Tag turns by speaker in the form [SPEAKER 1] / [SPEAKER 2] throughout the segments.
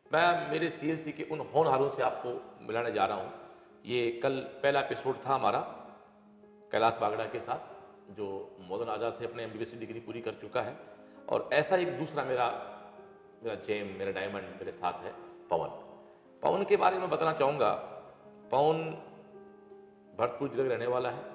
[SPEAKER 1] मैं मेरे सीएलसी के उन होनहारों से आपको मिलाने जा रहा हूँ। ये कल पहला एपिसोड था हमारा कैलाश बागड़ा के साथ, जो मौलाना आज़ाद से अपने एमबीबीएस की डिग्री पूरी कर चुका है। और ऐसा एक दूसरा मेरा जेम, मेरा डायमंड मेरे साथ है, पवन। पवन के बारे में बताना चाहूँगा। पवन भरतपुर जिले में रहने वाला है।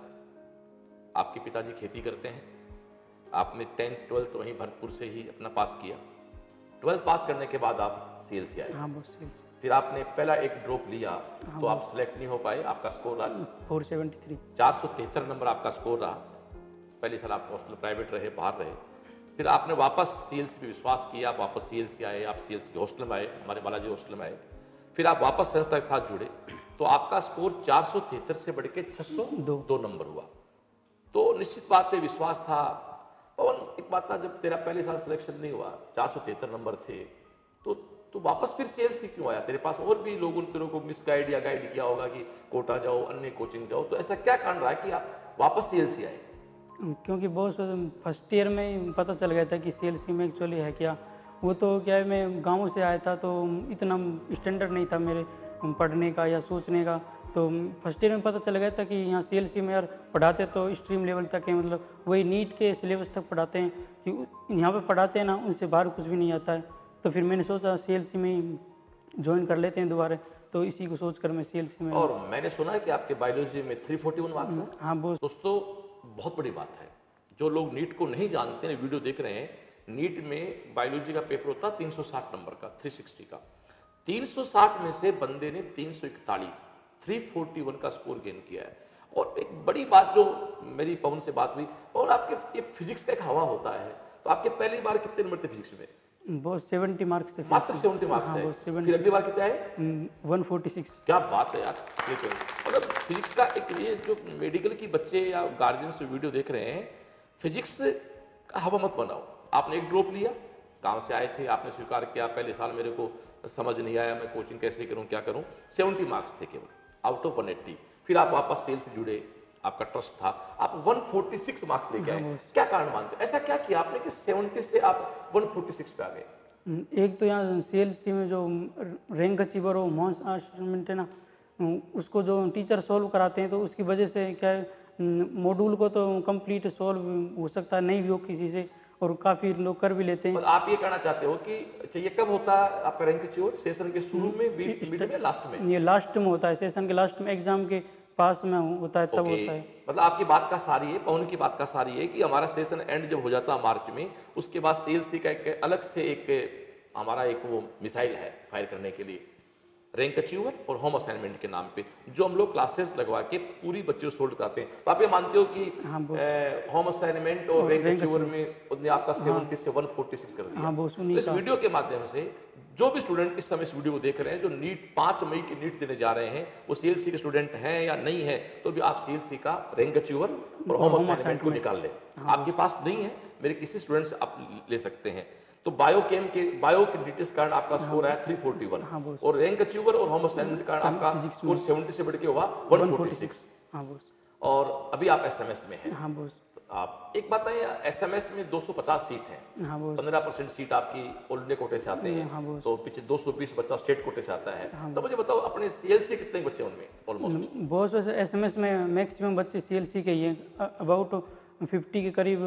[SPEAKER 1] आपके पिताजी खेती करते हैं। आपने 10th 12th वहीं भरतपुर से ही अपना पास किया। 12th पास करने के बाद आप सीएलसी आए।
[SPEAKER 2] हाँ बॉस CLC।
[SPEAKER 1] फिर आपने पहला एक ड्रॉप लिया तो आप सिलेक्ट नहीं हो पाए। आपका स्कोर रहा
[SPEAKER 2] 473।
[SPEAKER 1] 473 नंबर आपका स्कोर रहा। पहले साल आप हॉस्टल प्राइवेट रहे, बाहर रहे। फिर आपने वापस सीएलसी पे विश्वास किया, आप वापस सीएलसी आए, आप सीएलसी के हॉस्टल में आए, हमारे बालाजी हॉस्टल में आए। फिर आप वापस संस्था के साथ जुड़े तो आपका स्कोर 473 से बढ़ के 602 नंबर हुआ। तो निश्चित बात है, विश्वास था। पवन, एक बात था, जब तेरा पहले साल सिलेक्शन नहीं हुआ, 473 नंबर थे, तो वापस फिर सीएलसी क्यों आया? तेरे पास और भी लोगों ने तेरे को मिसगाइड या गाइड किया होगा कि कोटा जाओ, अन्य कोचिंग जाओ, तो ऐसा क्या कारण रहा कि आप वापस सीएलसी आए?
[SPEAKER 2] क्योंकि बॉस फर्स्ट ईयर में ही पता चल गया था कि CLC में एक्चुअली है क्या। वो तो क्या है, मैं गांव से आया था तो इतना स्टैंडर्ड नहीं था मेरे पढ़ने का या सोचने का। तो फर्स्ट ईयर में पता चल गया था कि यहाँ CLC में यार पढ़ाते तो स्ट्रीम लेवल तक है, मतलब वही नीट के सिलेबस तक पढ़ाते हैं कि यहाँ पे पढ़ाते हैं ना, उनसे बाहर कुछ भी नहीं आता है। तो फिर मैंने सोचा CLC में ही ज्वाइन कर लेते हैं दोबारा। तो इसी को सोचकर मैं CLC में।
[SPEAKER 1] और मैंने सुना है कि आपके बायोलॉजी में 341 मार्क्स हैं।
[SPEAKER 2] हाँ बॉस।
[SPEAKER 1] दोस्तों, बहुत बड़ी बात है। जो लोग नीट को नहीं जानते हैं, वीडियो देख रहे हैं, नीट में बायोलॉजी का पेपर होता है 360 नंबर का, 360 का। 360 में से बंदे ने 341, 341 का स्कोर गेन किया है। और एक बड़ी बात जो मेरी पवन से बात हुई, पवन आपके ये फिजिक्स का एक हवा होता है, तो आपके पहली बार कितने नंबर थे फिजिक्स में?
[SPEAKER 2] बहुत 70 मार्क्स थे।
[SPEAKER 1] मात्र 70 मार्क्स
[SPEAKER 2] हाँ,
[SPEAKER 1] है।
[SPEAKER 2] बहुत 70।
[SPEAKER 1] फिर अगली बार कितने आए?
[SPEAKER 2] 146।
[SPEAKER 1] क्या बात है यार। ये तो मतलब फिजिक्स का एक, ये जो मेडिकल की बच्चे या गार्जियंस जो वीडियो देख रहे हैं, फिजिक्स का हवा मत बनाओ। आपने एक ड्रॉप लिया, गांव से आए थे, आपने स्वीकार किया पहले साल मेरे को समझ नहीं आया, मैं कोचिंग कैसे करूं, क्या करूं। 70 मार्क्स थे केवल आउट ऑफ 180। फिर आप वापस सेल से जुड़े, आपका ट्रस्ट था, आप 146 मार्क्स लेके आए। क्या कारण मानते, ऐसा क्या किया आपने कि 70 से आप 146 पे आ गए?
[SPEAKER 2] एक तो यहाँ CLC में जो रैंक अचीवर हो, मोस्ट अचीवमेंट है ना, उसको जो टीचर सॉल्व कराते हैं, तो उसकी वजह से क्या है, मॉड्यूल को तो कंप्लीट सॉल्व हो सकता है, नहीं भी हो किसी से, और काफ़ी लोग कर भी लेते हैं।
[SPEAKER 1] मतलब आप ये कहना चाहते हो कि अच्छा, ये कब होता है आपका रैंक अचीवर? सेशन के शुरू में, मिड में, लास्ट में?
[SPEAKER 2] ये लास्ट में होता है, सेशन के लास्ट में, एग्जाम के पास में होता है, तब होता है।
[SPEAKER 1] मतलब आपकी बात का सार ये, पवन की बात का सार ये कि हमारा सेशन एंड जब हो जाता है मार्च में, उसके बाद CLC का एक अलग से एक हमारा एक वो मिसाइल है फायर करने के लिए, रैंक अचीवर और होम असाइनमेंट के नाम पे, जो हम लोग क्लासेस लगवा के पूरी बच्चों को सोल्व कराते हैं। तो आप ये मानते हो कि होम असाइनमेंट और रैंक अचीवर में उन्होंने आपका 70 से 146 कर दिया?
[SPEAKER 2] हाँ,
[SPEAKER 1] तो इस वीडियो के माध्यम से जो भी स्टूडेंट इस समय इस वीडियो को देख रहे हैं, जो नीट 5 मई की नीट देने जा रहे हैं, वो CLC के स्टूडेंट हैं या नहीं है, तो भी आप CLC का रैंक अचीवर और होम असाइनमेंट को निकाल लें। आपके पास नहीं है, मेरे किसी स्टूडेंट से आप ले सकते हैं। तो बायो के डिटेल्स कारण आपका स्कोर आया 341, और रैंक अचीवर और होम असाइनमेंट के कारण आपका स्कोर 70 से बढ़ के हुआ 146। और अभी आप SMS में हैं।
[SPEAKER 2] हाँ बॉस।
[SPEAKER 1] आप एक बात है, SMS में 250 सीट है। 15% सीट आपकी ऑल इंडिया कोटे से आते हैं, तो पीछे 220 बच्चा स्टेट कोटे से आता है। तो मुझे बताओ, अपने CLC कितने बच्चे उनमें ऑलमोस्ट?
[SPEAKER 2] बॉस वैसे SMS में मैक्सिमम बच्चे CLC के ही हैं, अबाउट 50 के करीब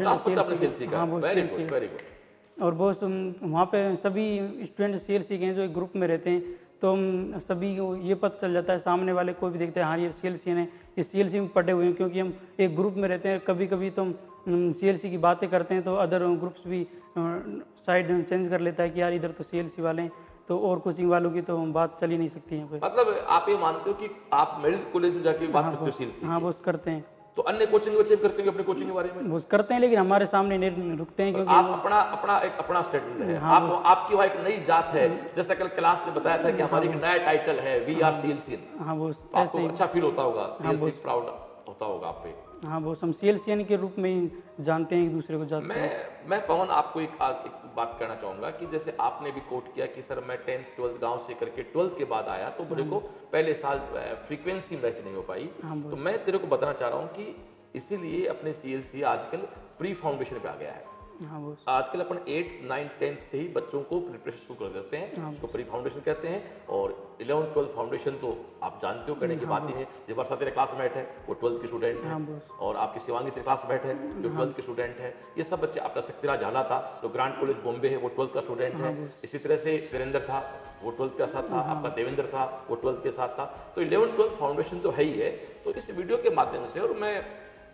[SPEAKER 1] CLC का। Very good, very good.
[SPEAKER 2] और बॉस वहाँ पे सभी स्टूडेंट CLC के हैं जो एक ग्रुप में रहते हैं, तो हम सभी को ये पता चल जाता है, सामने वाले कोई भी देखते हैं हाँ ये CLC हैं, ये CLC में पढ़े हुए हैं, क्योंकि हम एक ग्रुप में रहते हैं। कभी कभी तो हम CLC की बातें करते हैं तो अदर ग्रुप्स भी साइड चेंज कर लेता है कि यार इधर तो CLC वाले हैं, तो और कोचिंग वालों की तो बात चल ही नहीं सकती है।
[SPEAKER 1] मतलब आप ये मानते हो कि आप मेडिकल कॉलेज में जाके बात करते हो CLC?
[SPEAKER 2] हाँ बॉस, करते हैं।
[SPEAKER 1] तो अन्य कोचिंग बच्चे करते हैं अपने कोचिंग के बारे में?
[SPEAKER 2] वो करते हैं, लेकिन हमारे सामने नहीं रुकते हैं, क्योंकि
[SPEAKER 1] आप अपना स्टेटमेंट है। आपकी वहाँ एक नई जात है, जैसा कल क्लास में बताया था कि हमारी एक नया टाइटल है, वी आर CLC।
[SPEAKER 2] हाँ वो
[SPEAKER 1] आपको अच्छा फील होता होगा, CLC प्राउड होता होगा आप पे।
[SPEAKER 2] हाँ वो हम CLC के रूप में ही जानते हैं, एक दूसरे को जानते हैं।
[SPEAKER 1] मैं पवन आपको एक बात कहना चाहूँगा कि जैसे आपने भी कोट किया कि सर मैं 10th 12th गांव से करके 12th के बाद आया, तो मेरे को पहले साल फ्रीक्वेंसी मैच नहीं हो पाई। तो मैं तेरे को बताना चाह रहा हूँ कि इसीलिए अपने CLC आजकल प्री फाउंडेशन पे आ गया है।
[SPEAKER 2] हाँ बॉस।
[SPEAKER 1] आजकल अपन 8, 9, 10 से ही बच्चों को प्रिपरेशन शुरू कर देते हैं, उसको प्री फाउंडेशन कहते हैं। और 11, 12 फाउंडेशन तो आप जानते हो, कहने की बात ही नहीं। जो वर्षा तेरे क्लास में बैठे वो 12th की स्टूडेंट है, और आपकी शिवांगी तेरे क्लास में बैठे जो 12th की स्टूडेंट है। ये सब बच्चे, आपका शक्तिराज झाला था जो ग्रांट कॉलेज बॉम्बे है, वो 12th का स्टूडेंट है। इसी तरह से वीरेंद्र था, वो 12th के साथ था, आपका देवेंद्र था, वो 12th के साथ था। तो 11, 12 फाउंडेशन तो है ही है। तो इस वीडियो के माध्यम से, और मैं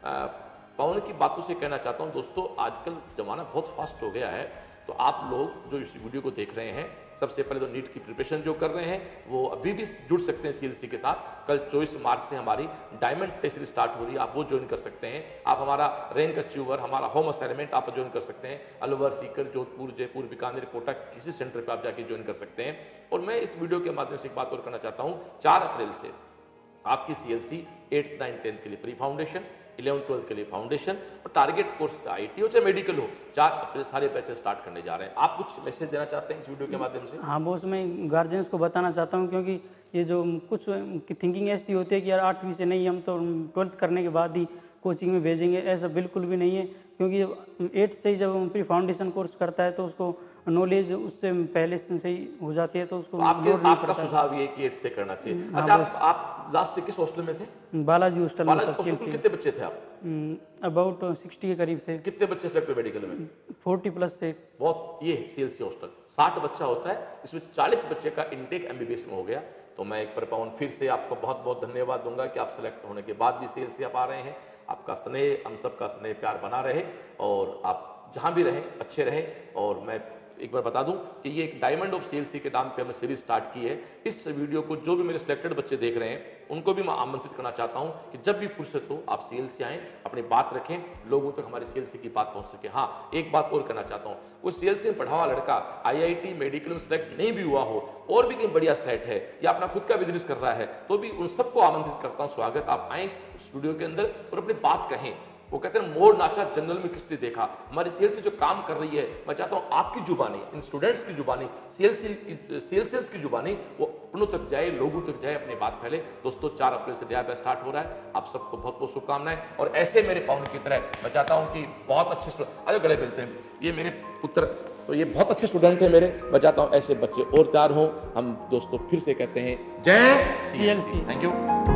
[SPEAKER 1] पवन की बातों से कहना चाहता हूं दोस्तों, आजकल ज़माना बहुत फास्ट हो गया है। तो आप लोग जो इस वीडियो को देख रहे हैं, सबसे पहले तो नीट की प्रिपरेशन जो कर रहे हैं वो अभी भी जुड़ सकते हैं सीएलसी के साथ। कल 24 मार्च से हमारी डायमंड टेस्ट सीरीज स्टार्ट हो रही है, आप वो ज्वाइन कर सकते हैं। आप हमारा रैंक अचीवर, हमारा होम असाइनमेंट आप ज्वाइन कर सकते हैं। अलवर, सीकर, जोधपुर, जयपुर, बीकानेर, कोटा, किसी सेंटर पर आप जाके ज्वाइन कर सकते हैं। और मैं इस वीडियो के माध्यम से एक बात और करना चाहता हूँ, 4 अप्रैल से आपकी सीएलसी 8th, 9th, 10th के लिए प्री फाउंडेशन, 11th, 12th के लिए फाउंडेशन, और टारगेट कोर्स आईटी हो चाहे मेडिकल हो, 4 अप्रैल सारे बैचेस स्टार्ट करने जा रहे हैं। आप कुछ मैसेज देना चाहते हैं इस वीडियो के माध्यम से?
[SPEAKER 2] हाँ बॉस, मैं गार्जियंस को बताना चाहता हूँ, क्योंकि ये जो कुछ थिंकिंग ऐसी होती है कि यार 8वीं से नहीं, हम तो 12th करने के बाद ही कोचिंग में भेजेंगे, ऐसा बिल्कुल भी नहीं है। क्योंकि 8 से ही जब प्री फाउंडेशन कोर्स करता है तो उसको नॉलेज उससे पहले से ही हो जाती है, तो उसको
[SPEAKER 1] आपका सुझाव ये कि 8 से करना चाहिए। अच्छा, आप लास्ट किस हॉस्टल में थे?
[SPEAKER 2] बालाजी हॉस्टल में था।
[SPEAKER 1] कितने बच्चे थे आप?
[SPEAKER 2] अबाउट 60 के करीब थे।
[SPEAKER 1] कितने बच्चे सेलेक्ट हुए मेडिकल में?
[SPEAKER 2] 40+ से।
[SPEAKER 1] बहुत। ये सीएलसी हॉस्टल 60 बच्चा होता है, इसमें 40 बच्चे का इनटेक एमबीबीएस में हो गया। तो मैं एक बार पवन फिर से आपको बहुत बहुत धन्यवाद दूंगा कि आप सेलेक्ट होने के बाद भी सीएलसी आप आ रहे हैं। आपका स्नेह, हम सबका स्नेह प्यार बना रहे, और आप जहां भी रहें अच्छे रहें। और मैं एक बार बता दूं कि ये एक डायमंड ऑफ सीएलसी के नाम पे हमने सीरीज स्टार्ट की है। इस वीडियो को जो भी मेरे सिलेक्टेड बच्चे देख रहे हैं उनको भी मैं आमंत्रित करना चाहता हूं कि जब भी फुर्सत हो आप सीएलसी आएं, अपनी बात रखें, लोगों तक हमारे सीएलसी की बात पहुंच सके। हाँ, एक बात और कहना चाहता हूं, वो सीएलसी में पढ़ा हुआ लड़का आईआईटी मेडिकल में सिलेक्ट नहीं भी हुआ हो और भी कहीं बढ़िया सेट है या अपना खुद का बिजनेस कर रहा है, तो भी उन सबको आमंत्रित करता हूँ, स्वागत, आप आए स्टूडियो के अंदर और अपनी बात कहें। वो कहते हैं मोर नाचा जंगल में किसने देखा। हमारी सीएलसी जो काम कर रही है, मैं चाहता हूं आपकी जुबानी, इन स्टूडेंट्स की जुबानी, सीएलसीएस की जुबानी वो अपनों तक जाए, लोगों तक जाए, अपनी बात फैले। दोस्तों 4 अप्रैल से नया बैच स्टार्ट हो रहा है, आप सबको बहुत बहुत शुभकामनाएं। और ऐसे मेरे पवन की तरह मैं चाहता हूं कि बहुत अच्छे आज गले मिलते हैं, ये मेरे पुत्र, तो ये बहुत अच्छे स्टूडेंट है मेरे। मैं चाहता हूं ऐसे बच्चे और तैयार हों। हम दोस्तों फिर से कहते हैं जय सीएलसी। Thank you.